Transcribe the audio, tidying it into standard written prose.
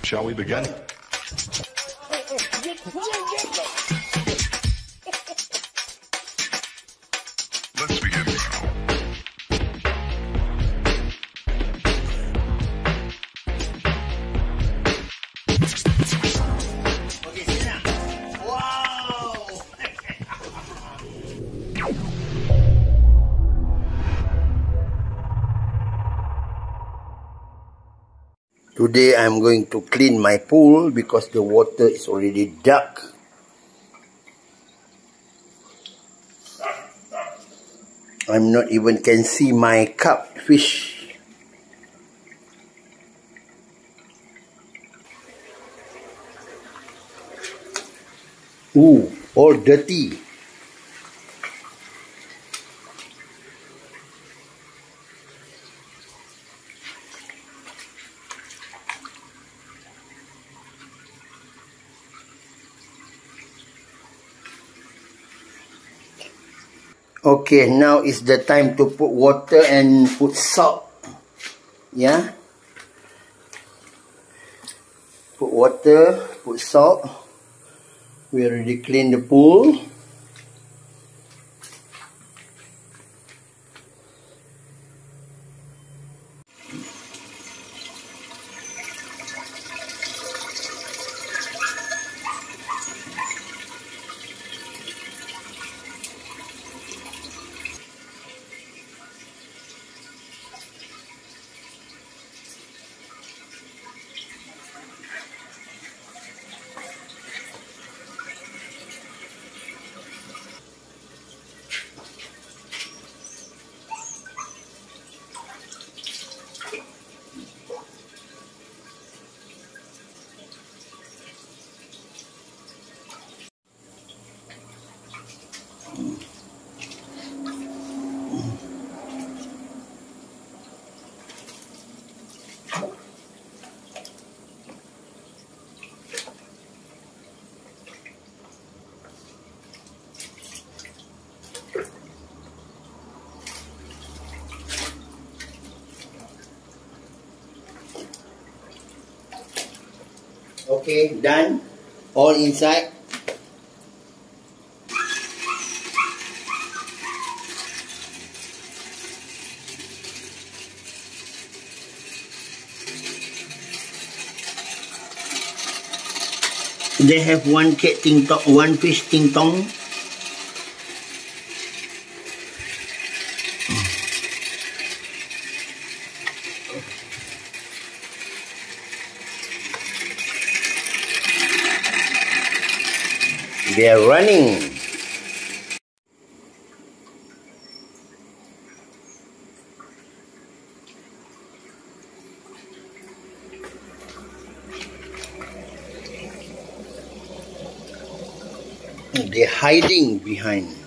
Shall we begin? Let's begin now. Okay, sit down. Wow! Today I'm going to clean my pool because the water is already dark. I'm not even can see my carp fish. Ooh, all dirty. Okay, now is the time to put water and put salt. Yeah. Put water, put salt. We already cleaned the pool. Okay, done. All inside. They have one cat ting tong, one fish ting tong. They are running. They're hiding behind.